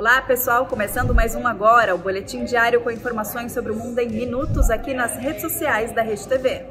Olá pessoal, começando mais um Agora, o boletim diário com informações sobre o mundo em minutos aqui nas redes sociais da Rede TV.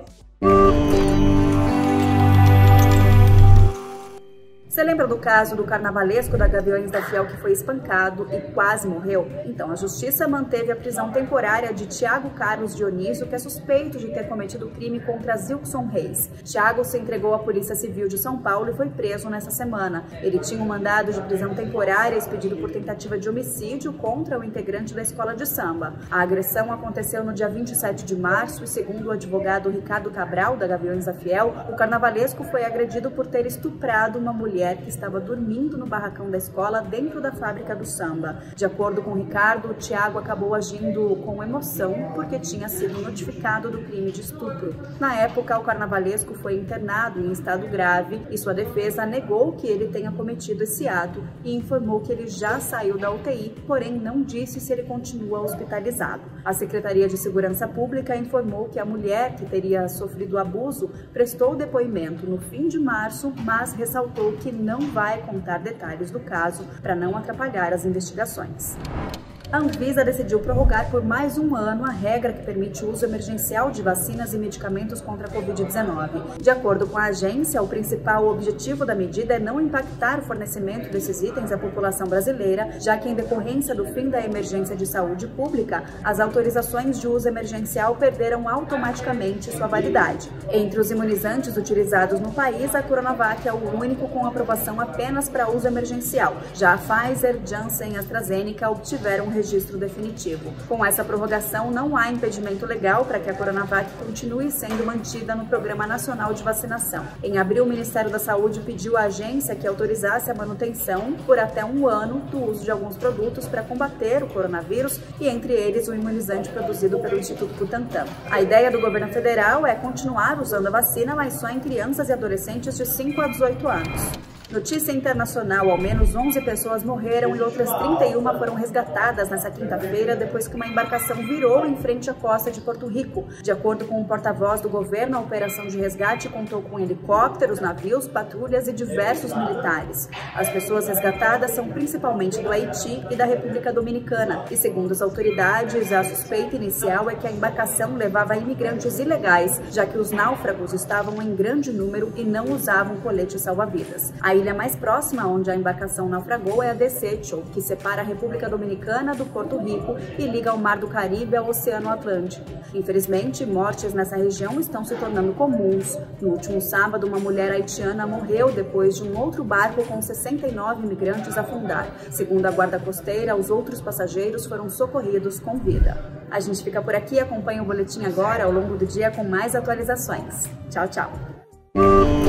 Você lembra do caso do carnavalesco da Gaviões da Fiel que foi espancado e quase morreu? Então, a Justiça manteve a prisão temporária de Thiago Carlos Dionísio, que é suspeito de ter cometido crime contra Zilkson Reis. Thiago se entregou à Polícia Civil de São Paulo e foi preso nessa semana. Ele tinha um mandado de prisão temporária expedido por tentativa de homicídio contra o integrante da escola de samba. A agressão aconteceu no dia 27 de março e, segundo o advogado Ricardo Cabral, da Gaviões da Fiel, o carnavalesco foi agredido por ter estuprado uma mulher que estava dormindo no barracão da escola dentro da fábrica do samba. De acordo com Ricardo, o Thiago acabou agindo com emoção porque tinha sido notificado do crime de estupro. Na época, o carnavalesco foi internado em estado grave e sua defesa negou que ele tenha cometido esse ato e informou que ele já saiu da UTI, porém não disse se ele continua hospitalizado. A Secretaria de Segurança Pública informou que a mulher que teria sofrido abuso prestou depoimento no fim de março, mas ressaltou que não vai contar detalhes do caso para não atrapalhar as investigações. A Anvisa decidiu prorrogar por mais um ano a regra que permite o uso emergencial de vacinas e medicamentos contra a Covid-19. De acordo com a agência, o principal objetivo da medida é não impactar o fornecimento desses itens à população brasileira, já que em decorrência do fim da emergência de saúde pública, as autorizações de uso emergencial perderam automaticamente sua validade. Entre os imunizantes utilizados no país, a Coronavac é o único com aprovação apenas para uso emergencial. Já a Pfizer, Janssen e AstraZeneca obtiveram registro definitivo. Com essa prorrogação, não há impedimento legal para que a Coronavac continue sendo mantida no Programa Nacional de Vacinação. Em abril, o Ministério da Saúde pediu à agência que autorizasse a manutenção por até um ano do uso de alguns produtos para combater o coronavírus e, entre eles, o imunizante produzido pelo Instituto Butantan. A ideia do governo federal é continuar usando a vacina, mas só em crianças e adolescentes de 5 a 18 anos. Notícia internacional: ao menos 11 pessoas morreram e outras 31 foram resgatadas nesta quinta-feira depois que uma embarcação virou em frente à costa de Porto Rico. De acordo com o porta-voz do governo, a operação de resgate contou com helicópteros, navios, patrulhas e diversos militares. As pessoas resgatadas são principalmente do Haiti e da República Dominicana e, segundo as autoridades, a suspeita inicial é que a embarcação levava imigrantes ilegais, já que os náufragos estavam em grande número e não usavam colete salva-vidas. A ilha mais próxima onde a embarcação naufragou é a Desecho, que separa a República Dominicana do Porto Rico e liga ao Mar do Caribe ao Oceano Atlântico. Infelizmente, mortes nessa região estão se tornando comuns. No último sábado, uma mulher haitiana morreu depois de um outro barco com 69 imigrantes afundar. Segundo a Guarda Costeira, os outros passageiros foram socorridos com vida. A gente fica por aqui, acompanha o Boletim Agora ao longo do dia com mais atualizações. Tchau, tchau!